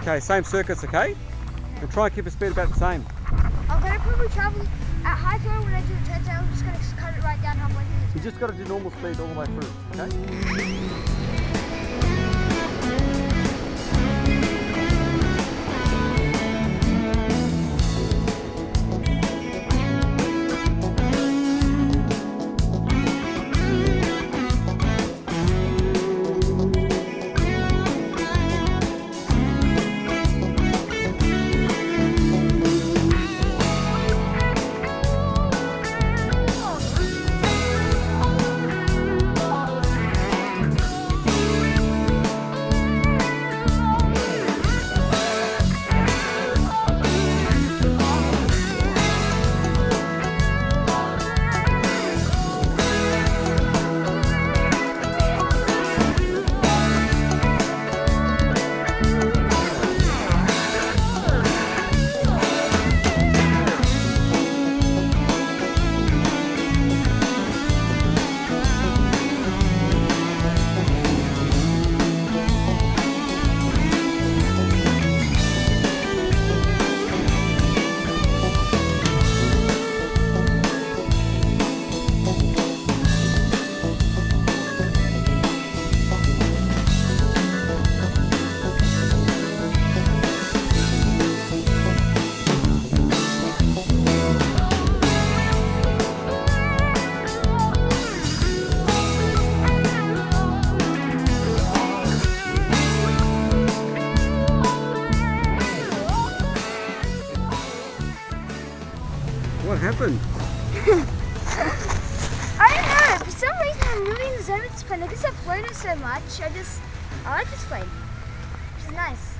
Okay, same circuits, okay? And try and keep the speed about the same. I'm going to probably travel at high flow when I do the turns out. I'm just going to cut it right down halfway through. You just got to do normal speed all the way through, okay? What happened? I don't know. For some reason, I'm really in the zone with this plane. I guess I've flown it so much. I like this plane. Which is nice.